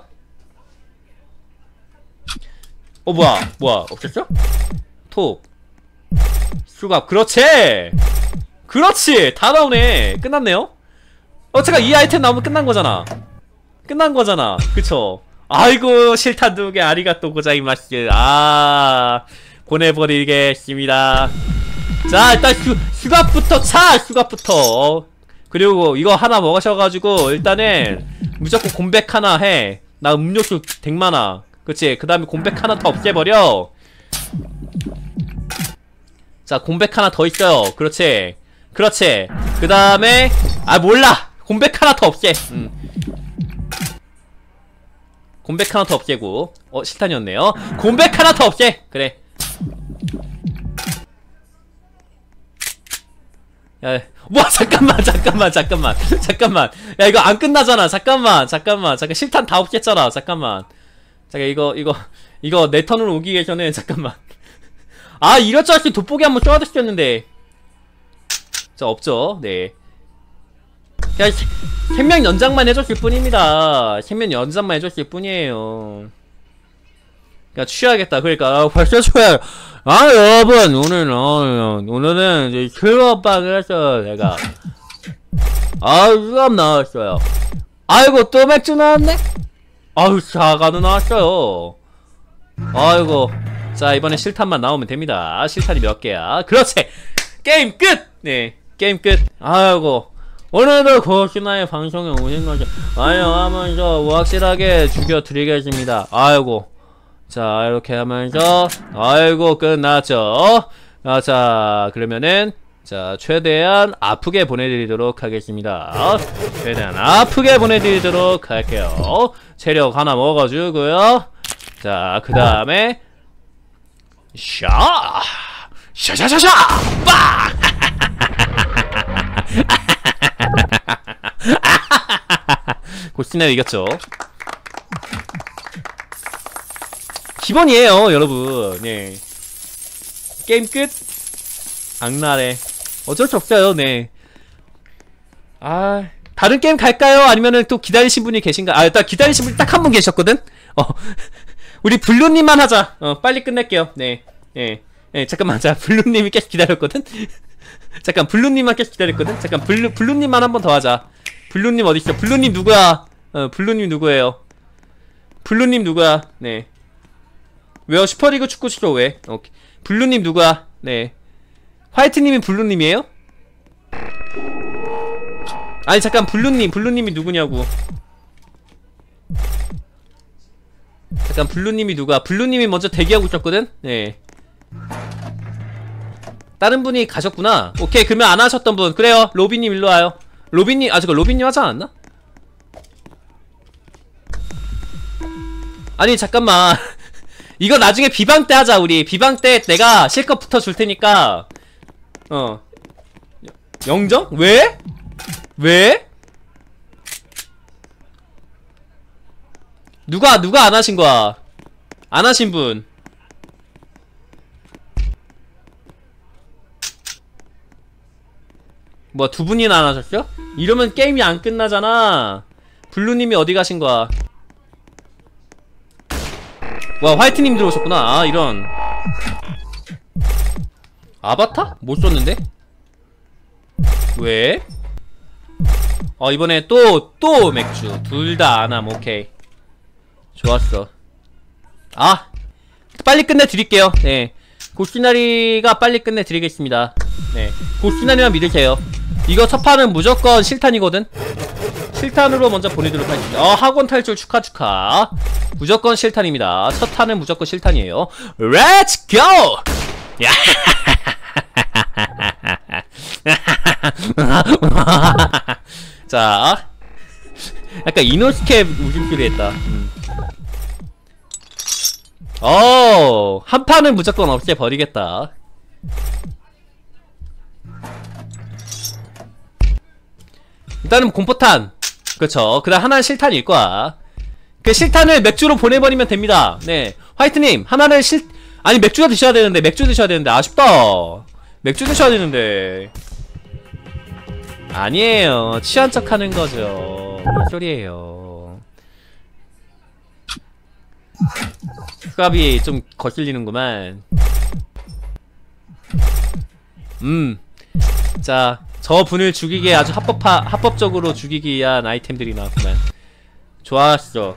어 뭐야 뭐야 없었어? 톱 수갑. 그렇지 그렇지 다 나오네. 끝났네요. 어 잠깐 이 아이템 나오면 끝난 거잖아. 끝난 거잖아. 그쵸? 아이고 실탄 두 개 아리가또 고자이마스. 아 보내버리겠습니다. 자 일단 수, 수갑부터 차. 수갑부터. 그리고 이거 하나 먹으셔가지고 일단은 무조건 공백 하나 해. 나 음료수 백 많아. 그치? 그 다음에 공백 하나 더 없애버려. 자 공백 하나 더 있어요. 그렇지. 그렇지. 그 다음에 아 몰라. 공백 하나 더 없애. 음. 공백 하나 더 없애고. 어 실탄이었네요. 공백 하나 더 없애. 그래. 야, 뭐 잠깐만 잠깐만 잠깐만 잠깐만. 야 이거 안 끝나잖아. 잠깐만 잠깐만 잠깐 실탄 다 없앴잖아. 잠깐만. 잠깐 이거 이거 이거 내 턴으로 오기 전에 잠깐만. 아 이럴 줄 알았으면 돋보기 한번 쏘아도 시켰는데. 자 없죠. 네. 그냥 생명 연장만 해줬을 뿐입니다. 생명 연장만 해줬을 뿐이에요. 그냥 취하겠다. 그러니까 아, 벌써 취해. 아 여러분 오늘 어, 오늘은 이제 실버빵을 했어요. 내가 아 수업 나왔어요. 아이고 또 맥주 나왔네. 아유 사과도 나왔어요. 아이고 자 이번에 실탄만 나오면 됩니다. 실탄이 몇 개야. 그렇지. 게임 끝. 네 게임 끝. 아이고 오늘도 고시나의 방송에 오신 것을 환영하면서 확실하게 죽여드리겠습니다. 아이고 자 이렇게 하면서 아이고 끝났죠. 아, 자 그러면은 자 최대한 아프게 보내드리도록 하겠습니다. 최대한 아프게 보내드리도록 할게요. 체력 하나 먹어주고요. 자 그 다음에 샤 샤샤샤샤 빵. 고스네로 이겼죠. 기본이에요 여러분. 네 게임 끝. 악랄해. 어쩔 수 없어요. 네 아 다른 게임 갈까요? 아니면은 또 기다리신 분이 계신가? 아 일단 기다리신 분이 딱 한 분 계셨거든. 어 우리 블루님만 하자. 어 빨리 끝낼게요. 네 네 네 잠깐만. 자 블루님이 계속 기다렸거든. 잠깐 블루님만 계속 기다렸거든. 잠깐 블루 블루님만 한 번 더 하자. 블루님 어디있어? 블루님 누구야? 어 블루님 누구예요? 블루님 누구야? 네 왜요? 슈퍼리그 축구 싫어 왜? 오케이 블루님 누구야? 네 화이트님이 블루님이에요? 아니 잠깐 블루님 블루님이 누구냐고. 잠깐 블루님이 누구야? 블루님이 먼저 대기하고 있었거든? 네 다른 분이 가셨구나. 오케이 그러면 안 하셨던 분 그래요. 로비님 일로와요. 로비님 아 저거 로비님 하지 않았나? 아니 잠깐만. 이거 나중에 비방 때 하자. 우리 비방 때 내가 실컷 붙어줄 테니까. 어 영정? 왜? 왜? 누가 누가 안 하신 거야? 안 하신 분 뭐 두 분이나 안 하셨죠? 이러면 게임이 안 끝나잖아. 블루님이 어디 가신 거야? 와 화이트님 들어오셨구나. 아 이런 아바타? 못 썼는데? 왜? 어 이번에 또 또 맥주 둘 다 안함. 오케이 좋았어. 아 빨리 끝내드릴게요. 네 고시나리가 빨리 끝내드리겠습니다. 네 고시나리만 믿으세요. 이거 첫 판은 무조건 실탄이거든. 실탄으로 먼저 보내도록 하겠습니다. 어 학원 탈출 축하 축하. 무조건 실탄입니다. 첫 탄은 무조건 실탄이에요. Let's go! 야! 자 약간 이노스케 웃음소리 했다. 음. 어, 한 판은 무조건 없애버리겠다. 일단은 공포탄. 그쵸. 그 다음 하나는 실탄일 거야. 그 실탄을 맥주로 보내버리면 됩니다. 네. 화이트님, 하나는 실, 아니, 맥주가 드셔야 되는데, 맥주 드셔야 되는데, 아쉽다. 맥주 드셔야 되는데. 아니에요. 취한 척 하는 거죠. 뭔 소리예요. 수갑이 좀 거슬리는구만. 음. 자, 저 분을 죽이기에 아주 합법화, 합법적으로 죽이기 위한 아이템들이 나왔구만. 좋았어.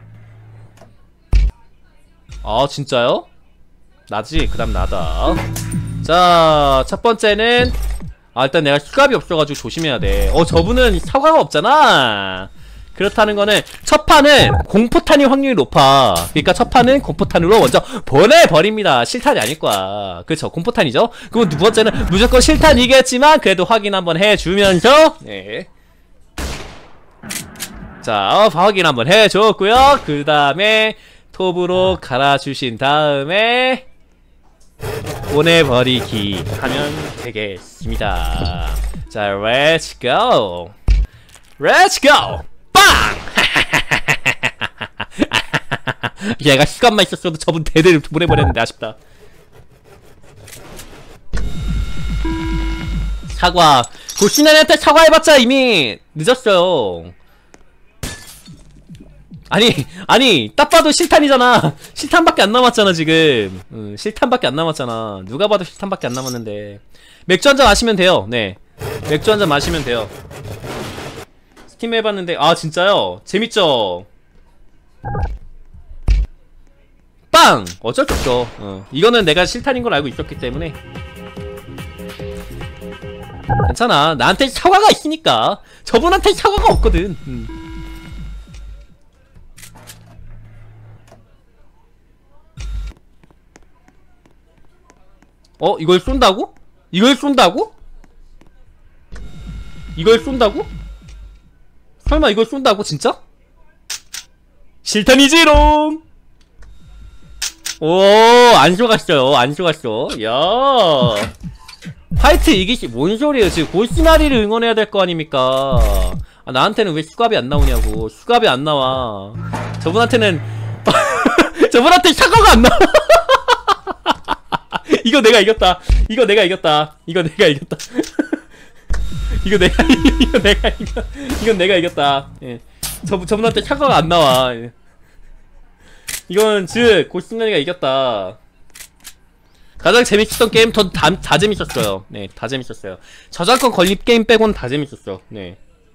아, 진짜요? 나지? 그 다음 나다. 자, 첫 번째는, 아, 일단 내가 수갑이 없어가지고 조심해야 돼. 어, 저분은 사과가 없잖아. 그렇다는 거는 첫 판은 공포탄일 확률이 높아. 그러니까 첫 판은 공포탄으로 먼저 보내버립니다. 실탄이 아닐 거야. 그렇죠, 공포탄이죠. 그럼 두 번째는 무조건 실탄이겠지만 그래도 확인 한번 해주면서 네. 자, 확인 한번 해줬고요. 그 다음에 톱으로 갈아주신 다음에 보내버리기 하면 되겠습니다. 자, let's go. let's go. 빵! 얘가 시간만 있었어도 저분 대대를 보내버렸는데 아쉽다. 사과. 고신한테 사과해봤자 이미 늦었어요. 아니 아니 딱 봐도 실탄이잖아. 실탄밖에 안 남았잖아 지금. 응, 실탄밖에 안 남았잖아. 누가 봐도 실탄밖에 안 남았는데. 맥주 한잔 마시면 돼요. 네, 맥주 한잔 마시면 돼요. 스팀 해봤는데 아 진짜요? 재밌죠? 빵! 어쩔 수 없죠. 어. 이거는 내가 실탄인 걸 알고 있었기 때문에 괜찮아. 나한테 사과가 있으니까. 저분한테 사과가 없거든. 음. 어? 이걸 쏜다고? 이걸 쏜다고? 이걸 쏜다고? 설마 이걸 쏜다고 진짜? 실탄이지롱! 오, 안 속았어요. 안 속았어. 야, 화이트 이기시 뭔 소리예요? 지금 고시나리를 응원해야 될 거 아닙니까? 아, 나한테는 왜 수갑이 안 나오냐고. 수갑이 안 나와. 저분한테는 저분한테 사과가 안 나와. 이거 내가 이겼다. 이거 내가 이겼다. 이거 내가 이겼다. 이거 내가 이거 내가 이거 이건 내가 이겼다. 예. 저 저분한테 사과가 안 나와. 예. 이건 즉 고신나리가 이겼다. 가장 재밌었던 게임 더 다 다 재밌었어요. 네, 다 재밌었어요. 저작권 건립 게임 빼곤 다 재밌었어. 네.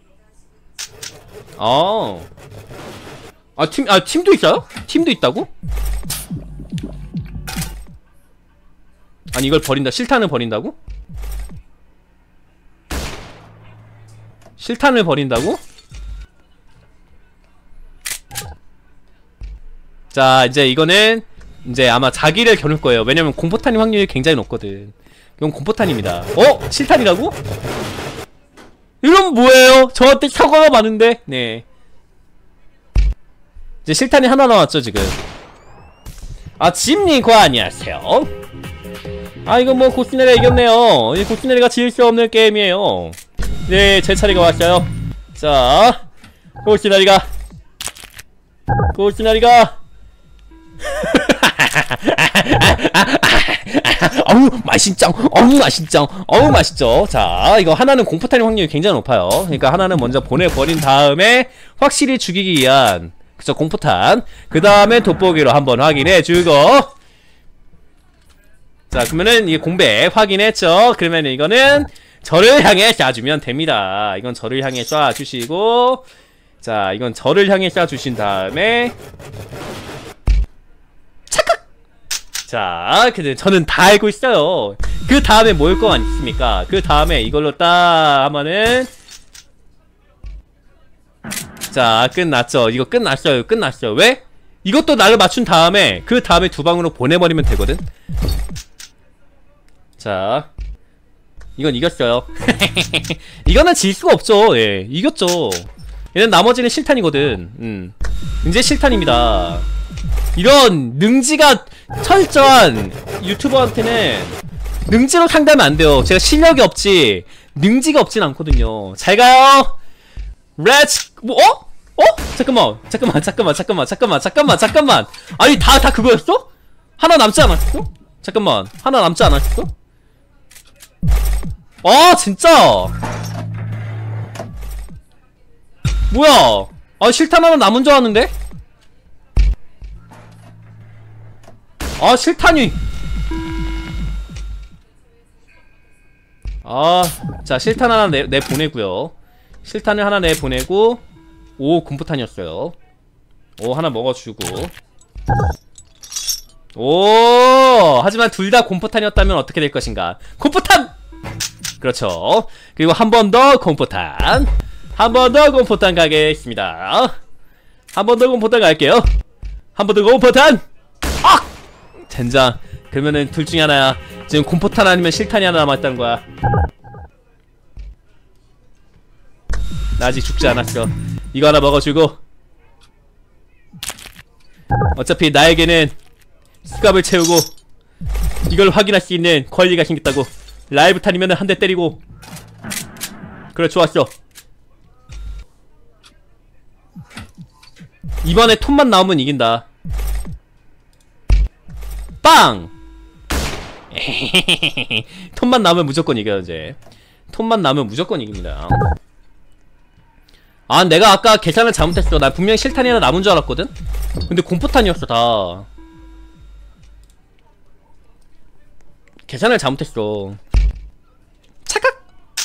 아, 아 팀, 아 팀도 있어요? 팀도 있다고? 아니 이걸 버린다. 실탄을 버린다고? 실탄을 버린다고? 자, 이제 이거는 이제 아마 자기를 겨눌 거예요. 왜냐면 공포탄이 확률이 굉장히 높거든. 이건 공포탄입니다. 어? 실탄이라고? 이건 뭐예요? 저한테 사과가 많은데. 네, 이제 실탄이 하나 나왔죠 지금. 아, 짐님과 안녕하세요. 아, 이거 뭐 고시네가 이겼네요. 이 고시네가 지을 수 없는 게임이에요. 네, 제 차례가 왔어요. 자, 고시나리가 고시나리가 어우 맛있짱, 어우 맛있짱, 어우 맛있죠. 자, 이거 하나는 공포탄의 확률이 굉장히 높아요. 그러니까 하나는 먼저 보내버린 다음에 확실히 죽이기 위한, 그쵸, 공포탄. 그 다음에 돋보기로 한번 확인해주고. 자, 그러면은 이게 공백 확인했죠. 그러면 이거는 저를 향해 쏴주면 됩니다. 이건 저를 향해 쏴주시고, 자, 이건 저를 향해 쏴주신 다음에 착각! 자, 근데 저는 다 알고 있어요. 그 다음에 뭘 거만 있습니까? 그 다음에 이걸로 딱 하면은, 자, 끝났죠. 이거 끝났어요. 끝났어요. 왜? 이것도 나를 맞춘 다음에 그 다음에 두 방으로 보내버리면 되거든. 자, 이건 이겼어요. 이거는 질 수가 없죠. 예, 이겼죠. 얘는 나머지는 실탄이거든. 음, 이제 실탄입니다. 이런 능지가 철저한 유튜버한테는 능지로 상대하면 안 돼요. 제가 실력이 없지 능지가 없진 않거든요. 잘 가요. 렛츠. 뭐? 어? 어? 잠깐만 잠깐만 잠깐만 잠깐만 잠깐만 잠깐만 잠깐만 아니 다 다 그거였어? 하나 남지 않았어? 잠깐만, 하나 남지 않았어? 아 진짜 뭐야. 아 실탄 하나 남은 줄 알았는데? 아 실탄이. 아, 자 실탄 하나 내, 내보내고요. 실탄을 하나 내보내고. 오, 공포탄이었어요. 오, 하나 먹어주고. 오, 하지만 둘 다 공포탄이었다면 어떻게 될 것인가. 공포탄! 그렇죠. 그리고 한 번 더 공포탄. 한 번 더 공포탄 가겠습니다. 한 번 더 공포탄 갈게요. 한 번 더 공포탄. 아! 젠장. 그러면은 둘 중에 하나야. 지금 공포탄 아니면 실탄이 하나 남았다는 거야. 나 아직 죽지 않았어. 이거 하나 먹어주고. 어차피 나에게는 수갑을 채우고 이걸 확인할 수 있는 권리가 생겼다고. 라이브 탄이면은 한 대 때리고. 그래, 좋았어. 이번에 톱만 나오면 이긴다. 빵! 톱만 나오면 무조건 이겨요. 이제 톱만 나오면 무조건 이깁니다. 아, 내가 아까 계산을 잘못했어. 나 분명히 실탄이 하나 남은 줄 알았거든? 근데 공포탄이었어. 다 계산을 잘못했어. 착각!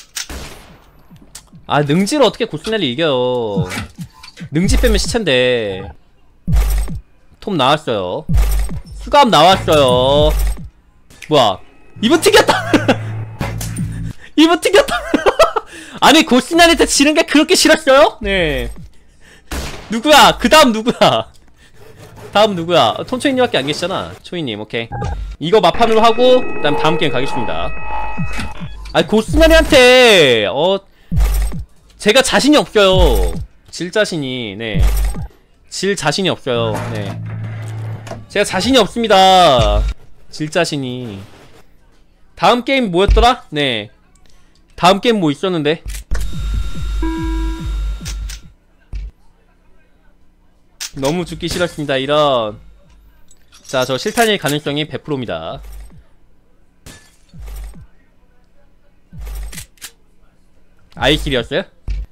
아, 능지를 어떻게 고스넬을 이겨요. 능지 빼면 시체인데. 톱 나왔어요. 수갑 나왔어요. 뭐야, 이분 튕겼다. 이분 튕겼다. 아니, 고스넬한테 지는 게 그렇게 싫었어요? 네. 누구야? 그 다음 누구야? 다음 누구야? 어, 톰초이님밖에 안 계시잖아. 초이님, 오케이. 이거 마판으로 하고 그다음 다음 게임 가겠습니다. 아니, 고스넬한테 어 제가 자신이 없어요. 질 자신이. 네, 질 자신이 없어요. 네, 제가 자신이 없습니다. 질 자신이. 다음 게임 뭐였더라? 네, 다음 게임 뭐 있었는데? 너무 죽기 싫었습니다. 이런. 자, 저 실탄일 가능성이 백 퍼센트입니다. 아이킬이었어요?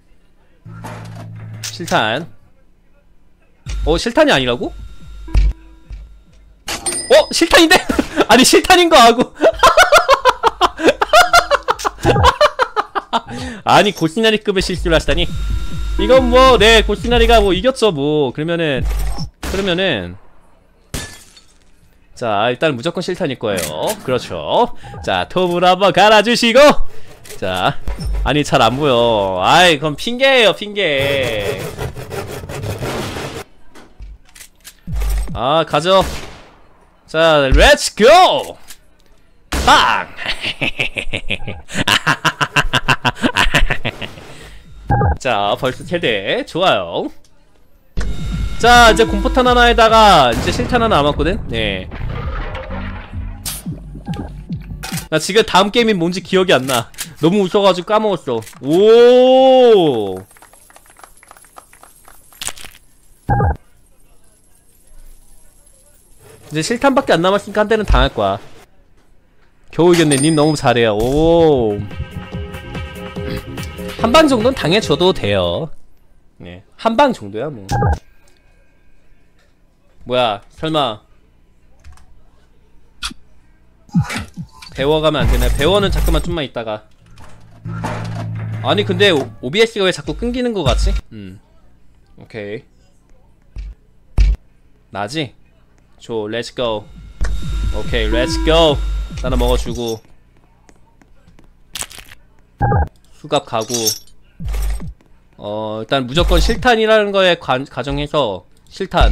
실탄. 어, 실탄이 아니라고? 어? 실탄인데? 아니, 실탄인 거 하고. 아니, 고시나리급의 실수를 하시다니. 이건 뭐, 네, 고시나리가 뭐 이겼죠, 뭐. 그러면은, 그러면은. 자, 일단 무조건 실탄일 거예요. 그렇죠. 자, 톱을 한번 갈아주시고. 자, 아니, 잘 안 보여. 아이, 그럼 핑계예요, 핑계. 아, 가죠. 자, 렛츠 고! 빵! 자, 벌써 세대. 좋아요. 자, 이제 공포탄 하나에다가 이제 실탄 하나 남았거든? 네. 나 지금 다음 게임이 뭔지 기억이 안 나. 너무 웃어가지고 까먹었어. 오! 이제 실탄밖에 안 남았으니까 한 대는 당할 거야. 겨우 이겼네. 님 너무 잘해요. 오. 한 방 정도는 당해줘도 돼요. 네. 한 방 정도야, 뭐. 뭐야, 설마. 배워가면 안 되나? 배워는 잠깐만 좀만 있다가. 아니, 근데 오비에스가 왜 자꾸 끊기는 거 같지? 음. 오케이. 나지? 줘, 렛츠고. 오케이, 렛츠고. 하나 먹어주고. 수갑 가고. 어, 일단 무조건 실탄이라는 거에 관, 가정해서 실탄.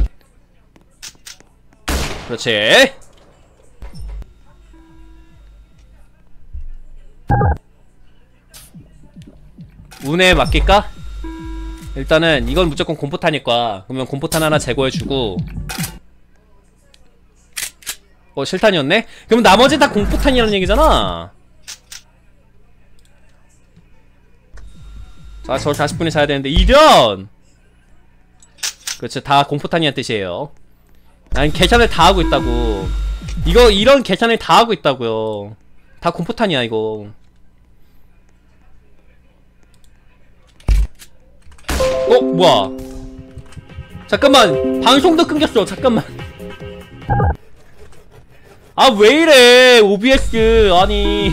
그렇지. 운에 맡길까? 일단은 이건 무조건 공포탄일까. 그러면 공포탄 하나 제거해주고. 어, 실탄이었네? 그럼 나머지 다 공포탄이라는 얘기잖아. 자, 저 사십 분에 자야 되는데 이런! 그렇죠, 다 공포탄이란 뜻이에요. 난 계산을 다 하고 있다고. 이거 이런 계산을 다 하고 있다고요. 다 공포탄이야 이거. 어? 뭐야? 잠깐만, 방송도 끊겼어. 잠깐만. 아, 왜 이래 오비에스. 아니,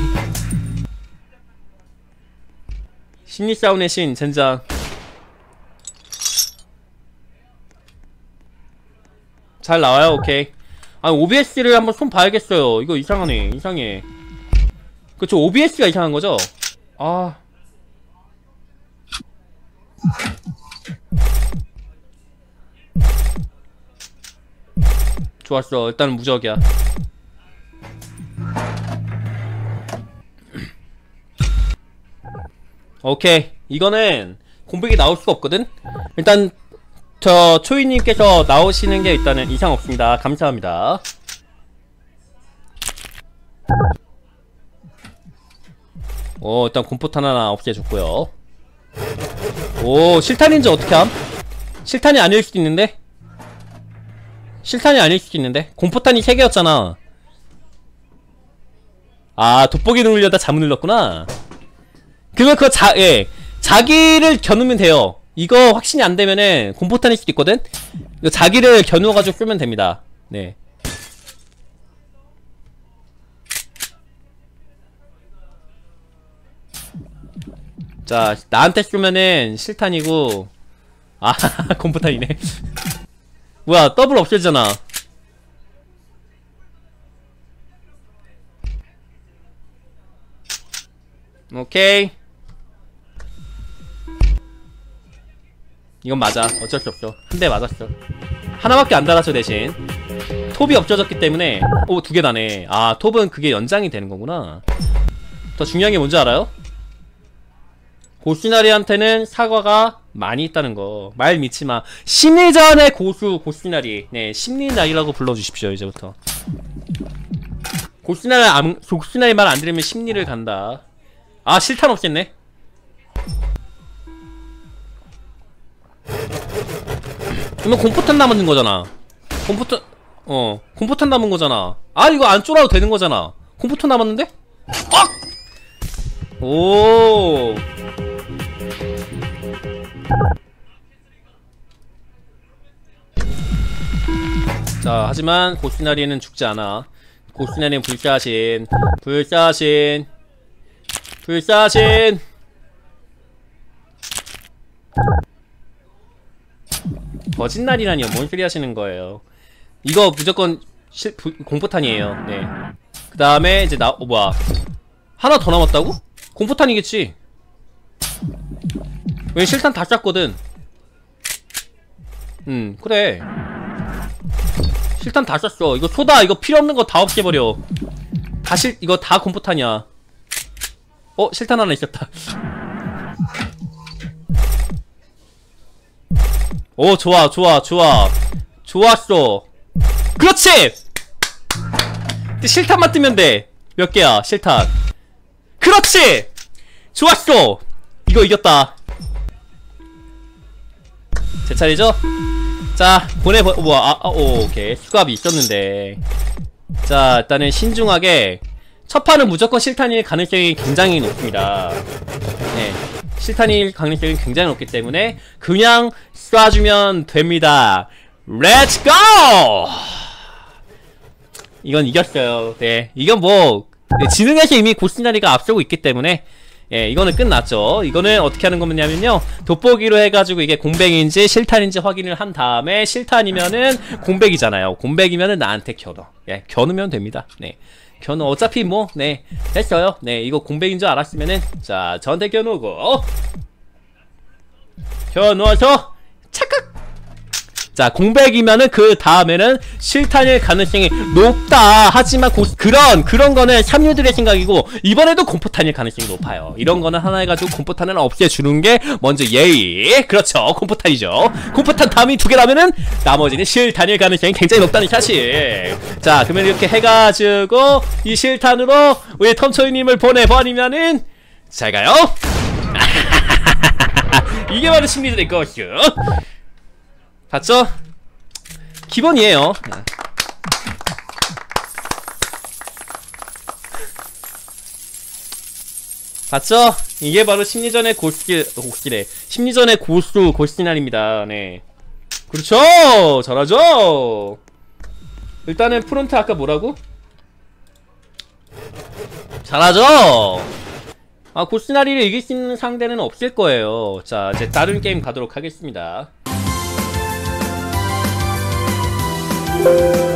심리싸움의 신 젠장. 잘 나와요. 오케이. 아니, 오비에스를 한번 손 봐야겠어요. 이거 이상하네. 이상해. 그쵸, 오비에스가 이상한거죠? 아, 좋았어. 일단 무적이야. 오케이. 이거는 공백이 나올 수가 없거든? 일단 저 초이님께서 나오시는 게 일단은 이상 없습니다. 감사합니다. 오, 일단 공포탄 하나 없애줬고요. 오, 실탄인지 어떻게 함? 실탄이 아닐 수도 있는데? 실탄이 아닐 수도 있는데? 공포탄이 세 개였잖아. 아, 돋보기 누르려다 잘못 눌렀구나. 그러면 그거 자, 예. 자기를 겨누면 돼요. 이거 확신이 안 되면은 공포탄일 수도 있거든? 이거 자기를 겨누어가지고 쏘면 됩니다. 네. 자, 나한테 쏘면은 실탄이고, 아, 공포탄이네. 뭐야, 더블 없애잖아. 오케이. 이건 맞아. 어쩔 수 없어. 한 대 맞았어. 하나밖에 안 달았어. 대신 톱이 없어졌기 때문에. 오, 두 개 나네. 아, 톱은 그게 연장이 되는 거구나. 더 중요한 게 뭔지 알아요? 고시나리한테는 사과가 많이 있다는 거. 말 믿지마. 심리전의 고수 고시나리. 네, 심리나리라고 불러주십시오. 이제부터 고시나리 안, 고시나리 말 안 들으면 심리를 간다. 아, 실탄 없겠네. 그러면 공포탄 남은 거잖아. 공포탄, 어, 공포탄 남은 거잖아. 아, 이거 안 쫄아도 되는 거잖아. 공포탄 남았는데? 아! 오. 자, 하지만 고시나리는 죽지 않아. 고시나리는 불사신, 불사신, 불사신. 거짓말이라니요. 뭔 소리 하시는 거예요? 이거 무조건 실, 부, 공포탄이에요. 네. 그 다음에 이제 나, 어, 뭐야. 하나 더 남았다고? 공포탄이겠지. 왜 실탄 다 쐈거든. 음, 그래. 실탄 다 쐈어. 이거 소다, 이거 필요 없는 거 다 없애버려. 다 실, 이거 다 공포탄이야. 어, 실탄 하나 있었다. 오, 좋아, 좋아, 좋아. 좋았어. 그렇지! 근데 실탄만 뜨면 돼. 몇 개야, 실탄. 그렇지! 좋았어! 이거 이겼다. 제 차례죠? 자, 보내버, 뭐야, 아, 아, 오, 오케이. 수갑이 있었는데. 자, 일단은 신중하게. 첫 판은 무조건 실탄일 가능성이 굉장히 높습니다. 네. 실탄일 가능성이 굉장히 높기 때문에 그냥 쏴주면 됩니다. 렛츠 고! 이건 이겼어요. 네. 이건 뭐, 네, 지능에서 이미 고시나리가 앞서고 있기 때문에 예, 이거는 끝났죠. 이거는 어떻게 하는 거냐면요, 돋보기로 해가지고 이게 공백인지 실탄인지 확인을 한 다음에 실탄이면은 공백이잖아요. 공백이면은 나한테 겨눠. 예, 겨누면 됩니다. 네, 겨누. 어차피 뭐, 네, 됐어요. 네, 이거 공백인 줄 알았으면은 자, 저한테 겨누고 겨누어서 착각. 자, 공백이면은 그 다음에는 실탄일 가능성이 높다. 하지만 고, 그런 그런 거는 삼류들의 생각이고, 이번에도 공포탄일 가능성이 높아요. 이런 거는 하나 해가지고 공포탄을 없애주는 게 먼저 예의. 그렇죠, 공포탄이죠. 공포탄 다음이 두 개라면은 나머지는 실탄일 가능성이 굉장히 높다는 사실. 자, 그러면 이렇게 해가지고 이 실탄으로 우리 텀초이님을 보내버리면은 잘 가요. 이게 바로 심리들의 것이요. 봤죠? 기본이에요. 봤죠? 이게 바로 심리전의 고스길, 고스길에 심리전의 고수 고시나리입니다. 네, 그렇죠. 잘하죠. 일단은 프론트 아까 뭐라고? 잘하죠. 아, 고시나리를 이길 수 있는 상대는 없을 거예요. 자, 이제 다른 게임 가도록 하겠습니다. Thank you.